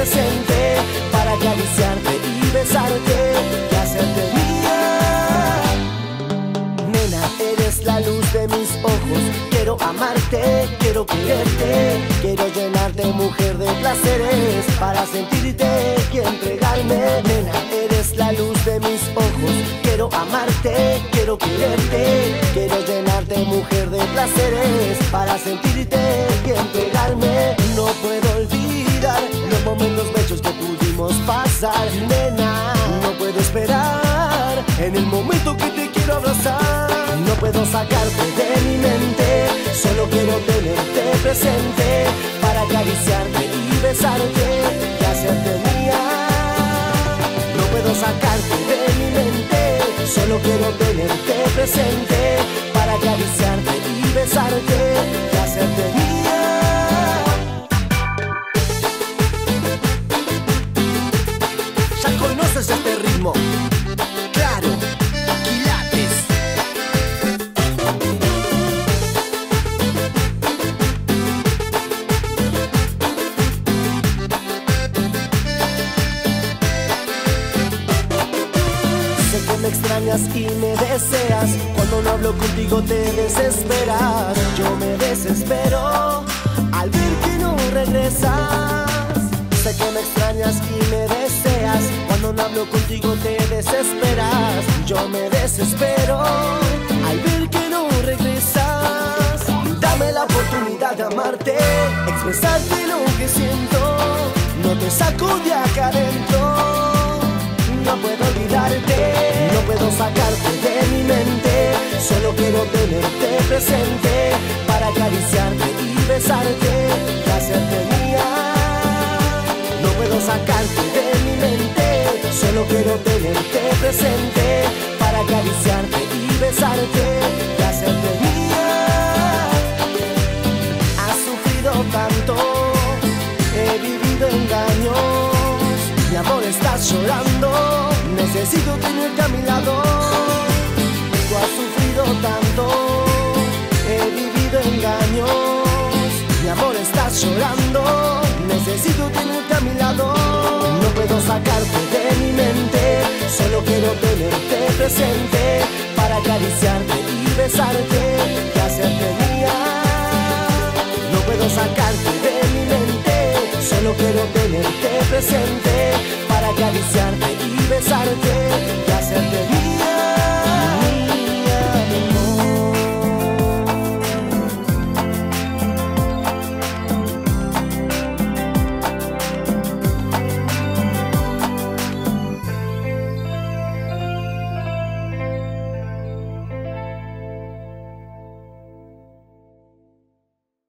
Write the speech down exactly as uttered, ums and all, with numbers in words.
presente para acariciarte y besarte y hacerte mía. Nena, eres la luz de mis ojos. Quiero amarte, quiero quererte, quiero llenarte, mujer, de placeres para sentirte y entregarme. Nena, eres la luz de mis ojos. Quiero amarte, quiero quererte, quiero llenarte, mujer, de placeres para sentirte y entregarme. No puedo olvidar los momentos bellos que pudimos pasar. Nena, no puedo esperar en el momento que te quiero abrazar. No puedo sacarte de mi mente, solo quiero tenerte presente para acariciarte y besarte y hacerte mía. No puedo sacarte de mi mente, solo quiero tenerte presente para acariciarte y besarte y hacerte mía. ¿Ya conoces este ritmo? Claro, Quilates. Sé que me extrañas y me deseas. Cuando no hablo contigo te desesperas. Yo me desespero al ver que no regresas. Sé que me extrañas y me deseas. Cuando no hablo contigo te desesperas. Yo me desespero al ver que no regresas. Dame la oportunidad de amarte, expresarte lo que siento. No te saco de acá adentro. No puedo olvidarte, no puedo sacarte de mi mente. Solo quiero tenerte presente para acariciarte y besarte y hacerte mía. No puedo sacarte de mi mente, solo quiero tenerte presente para acariciarte y besarte y hacerte mía. Has sufrido tanto, he vivido engaños. Mi amor, estás llorando, necesito tenerte a mi lado. Tú has sufrido tanto, he vivido engaños. Mi amor, estás llorando, necesito tenerte a mi lado. No puedo sacarte de mi mente, solo quiero tenerte presente para acariciarte y besarte y hacerte mía. No puedo sacarte de mi mente, solo quiero tenerte presente para acariciarte y